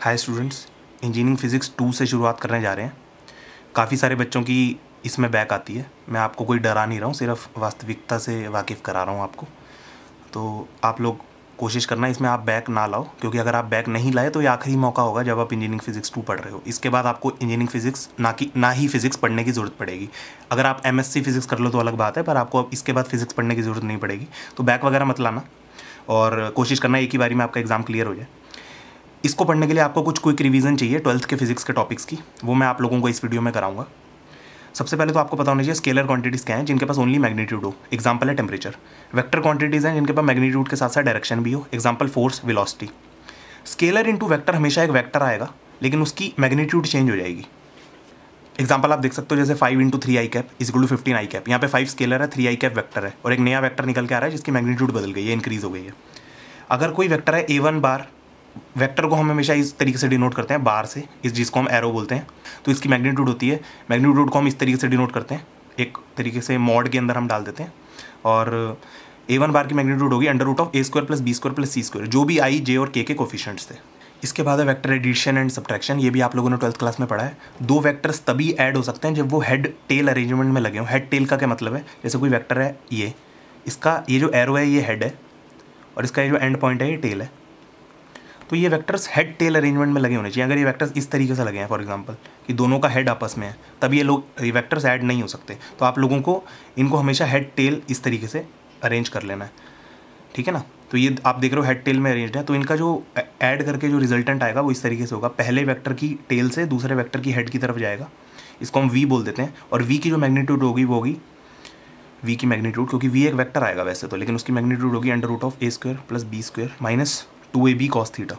Hi students, engineering physics 2 से शुरुआत करने जा रहे हैं। काफ़ी सारे बच्चों की इसमें बैक आती है। मैं आपको कोई डरा नहीं रहा हूँ, सिर्फ वास्तविकता से वाकिफ़ करा रहा हूँ आपको। तो आप लोग कोशिश करना इसमें आप बैक ना लाओ, क्योंकि अगर आप बैक नहीं लाए तो ये आखिरी मौका होगा जब आप इंजीनियरिंग फिज़िक्स 2 पढ़ रहे हो। इसके बाद आपको इंजीनियरिंग फिज़िक्स ना ही फिज़िक्स पढ़ने की ज़रूरत पड़ेगी। अगर आप एमएससी फिज़िक्स कर लो तो अलग बात है, पर आपको अब इसके बाद फिज़िक्स पढ़ने की ज़रूरत नहीं पड़ेगी। तो बैक वगैरह मत लाना और कोशिश करना एक ही बारी में आपका एग्ज़ाम क्लियर हो जाए। इसको पढ़ने के लिए आपको कुछ क्विक रिवीजन चाहिए 12th के फिजिक्स के टॉपिक्स की, वो मैं आप लोगों को इस वीडियो में कराऊंगा। सबसे पहले तो आपको पता होना चाहिए स्केलर क्वांटिटीज़ क्या हैं जिनके पास ओनली मैग्नीट्यूड हो। एग्जांपल है टेम्परेचर। वेक्टर क्वांटिटीज़ हैं जिनके पास मैग्नीट्यूड के साथ साथ डायरेक्शन भी हो। Example force, velocity. Scalar into vector हमेशा एक वेक्टर आएगा, लेकिन उसकी मैग्नीट्यूड चेंज हो जाएगी। एग्जाम्पल आप देख सकते हो, जैसे 5 × 3 i cap equal to 15 i cap. यहाँ पे 5 स्केलर है, 3 i कैप वेक्टर है, और एक नया वेक्टर निकल के आ रहा है जिसकी मैग्नीट्यूड बदल गई है, इंक्रीज हो गई है। अगर कोई वेक्टर है a1 बार, वेक्टर को हम हमेशा इस तरीके से डिनोट करते हैं बार से, इस जिसको हम एरो बोलते हैं। तो इसकी मैग्नीट्यूड होती है, मैग्नीट्यूड को हम इस तरीके से डिनोट करते हैं, एक तरीके से मॉड के अंदर हम डाल देते हैं। और a1 बार की मैग्नीट्यूड होगी √(a² + b² + c²), जो भी i, j और k के कोफिशिएंट्स थे। इसके बाद है वेक्टर एडिशन एंड सब्ट्रैक्शन। ये भी आप लोगों ने 12th क्लास में पढ़ा है। दो वेक्टर्स तभी ऐड हो सकते हैं जब वो हेड टेल अरेंजमेंट में लगे हों। हेड टेल का क्या मतलब है, जैसे कोई वेक्टर है ये, इसका ये जो एरो है ये हेड है, और इसका ये जो एंड पॉइंट है ये टेल है। तो ये वेक्टर्स हेड टेल अरेंजमेंट में लगे होने चाहिए। अगर ये वेक्टर्स इस तरीके से लगे हैं, फॉर एग्जांपल कि दोनों का हेड आपस में है, तब ये वेक्टर्स ऐड नहीं हो सकते। तो आप लोगों को इनको हमेशा हेड टेल इस तरीके से अरेंज कर लेना है, ठीक है ना। तो ये आप देख रहे हो हेड टेल में अरेंज्ड है, तो इनका जो ऐड करके जो रिजल्टेंट आएगा वो इस तरीके से होगा। पहले वेक्टर की टेल से दूसरे वेक्टर की हेड की तरफ जाएगा, इसको हम v बोल देते हैं। और v की जो मैग्नीट्यूड होगी वो होगी v की मैग्नीट्यूड, क्योंकि v एक वेक्टर आएगा वैसे तो, लेकिन उसकी मैग्नीट्यूड होगी √(a² + b² - 2ab cos theta.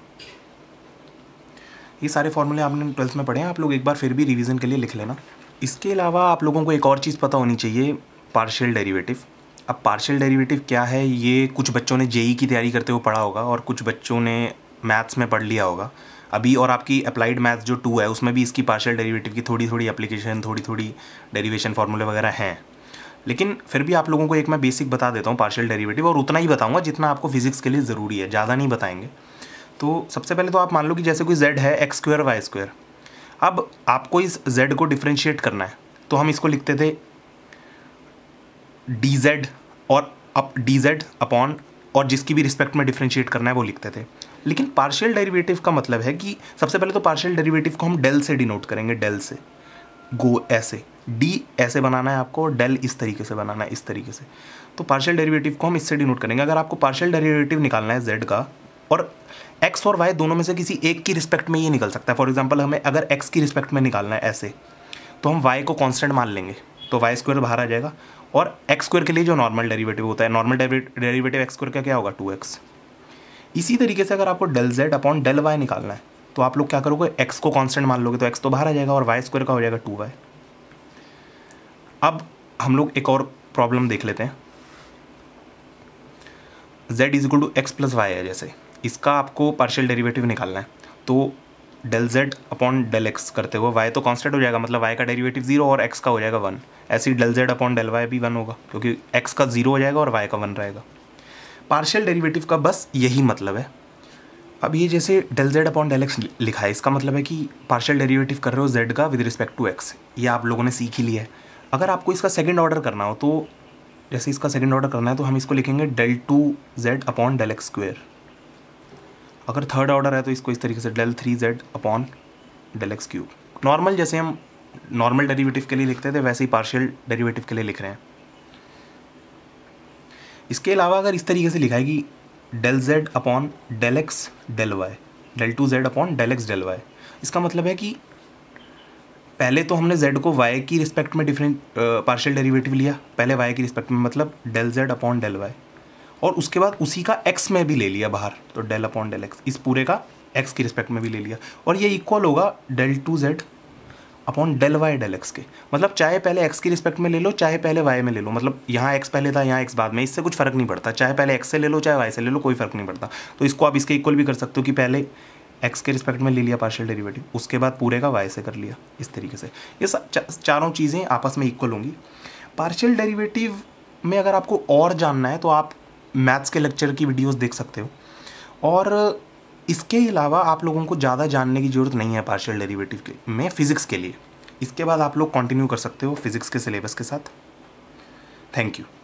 ये सारे फॉर्मूले आपने 12th में पढ़े हैं, आप लोग एक बार फिर भी रिवीजन के लिए लिख लेना। इसके अलावा आप लोगों को एक और चीज़ पता होनी चाहिए, पार्शियल डेरिवेटिव। अब पार्शियल डेरिवेटिव क्या है, ये कुछ बच्चों ने जेई की तैयारी करते हुए पढ़ा होगा, और कुछ बच्चों ने मैथ्स में पढ़ लिया होगा अभी। और आपकी अप्लाइड मैथ्स जो 2 है उसमें भी इसकी पार्शियल डेरिवेटिव की थोड़ी थोड़ी एप्लीकेशन, थोड़ी थोड़ी डेरिवेशन फार्मूले वगैरह हैं। लेकिन फिर भी आप लोगों को एक मैं बेसिक बता देता हूँ पार्शियल डेरिवेटिव, और उतना ही बताऊँगा जितना आपको फिजिक्स के लिए ज़रूरी है, ज़्यादा नहीं बताएंगे। तो सबसे पहले तो आप मान लो कि जैसे कोई z है x² y²। अब आपको इस z को डिफ्रेंशिएट करना है, तो हम इसको लिखते थे dz, और अब dz अपॉन, और जिसकी भी रिस्पेक्ट में डिफ्रेंशिएट करना है वो लिखते थे। लेकिन पार्शियल डेरिवेटिव का मतलब है कि सबसे पहले तो पार्शियल डेरिवेटिव को हम डेल से डिनोट करेंगे, डेल से। गो ऐसे, d ऐसे बनाना है आपको, और डेल इस तरीके से बनाना है, इस तरीके से। तो पार्शियल डेरिवेटिव को हम इससे डिनोट करेंगे। अगर आपको पार्शियल डेरिवेटिव निकालना है z का, और x और y दोनों में से किसी एक की रिस्पेक्ट में ये निकल सकता है। फॉर एग्जांपल हमें अगर x की रिस्पेक्ट में निकालना है ऐसे, तो हम y को कांस्टेंट मान लेंगे, तो y² बाहर आ जाएगा। और x² के लिए जो नॉर्मल डेरिवेटिव होता है, नॉर्मल डेरिवेटिव x² का क्या होगा, 2x। इसी तरीके से अगर आपको del z upon del y निकालना है, तो आप लोग क्या करोगे, x को कांस्टेंट मान लोगे, तो x तो बाहर आ जाएगा, और y² का हो जाएगा 2y। अब हम लोग एक और प्रॉब्लम देख लेते हैं। z = x + y है, जैसे इसका आपको पार्शियल डेरिवेटिव निकालना है, तो del z upon del x करते हुए y तो कांस्टेंट हो जाएगा, मतलब y का डेरिवेटिव 0 और x का हो जाएगा 1। ऐसे ही del z upon del y भी 1 होगा, क्योंकि x का 0 हो जाएगा और y का 1 रहेगा। पार्शियल डेरिवेटिव का बस यही मतलब है। अब ये जैसे del z upon del x लिखा है, इसका मतलब है कि पार्शियल डेरिवेटिव कर रहे हो z का विद रिस्पेक्ट टू x। ये आप लोगों ने सीख ही लिया है। अगर आपको इसका सेकेंड ऑर्डर करना हो, तो जैसे इसका सेकेंड ऑर्डर करना है तो हम इसको लिखेंगे del2z अपॉन डेल x²। अगर थर्ड ऑर्डर है तो इसको इस तरीके से del3z upon del x³। Normal जैसे हम नॉर्मल डेरिवेटिव के लिए लिखते थे वैसे ही पार्शियल डेरिवेटिव के लिए लिख रहे हैं। इसके अलावा अगर इस तरीके से लिखा है कि del z upon del x del y, del2z upon del x del y, इसका मतलब है कि पहले तो हमने z को y की रिस्पेक्ट में पार्शियल डेरिवेटिव लिया, पहले y की रिस्पेक्ट में, मतलब del z upon del y, और उसके बाद उसी का x में भी ले लिया बाहर, तो डेल अपॉन डेल x, इस पूरे का x की रिस्पेक्ट में भी ले लिया, और ये इक्वल होगा del2z upon del y del x के। मतलब चाहे पहले x की रिस्पेक्ट में ले लो, चाहे पहले y में ले लो, मतलब यहाँ x पहले था, यहाँ x बाद में, इससे कुछ फ़र्क नहीं पड़ता। चाहे पहले x से ले लो, चाहे y से ले लो, कोई फ़र्क नहीं पड़ता। तो इसको आप इसके इक्वल भी कर सकते हो कि पहले x के रिस्पेक्ट में ले लिया पार्शियल डेरिवेटिव, उसके बाद पूरे का y से कर लिया, इस तरीके से। ये चारों चीज़ें आपस में इक्वल होंगी। पार्शियल डेरिवेटिव में अगर आपको और जानना है तो आप मैथ्स के लेक्चर की वीडियोस देख सकते हो। और इसके अलावा आप लोगों को ज़्यादा जानने की ज़रूरत नहीं है पार्शियल डेरिवेटिव के में फ़िज़िक्स के लिए। इसके बाद आप लोग कंटिन्यू कर सकते हो फिज़िक्स के सिलेबस के साथ। Thank you.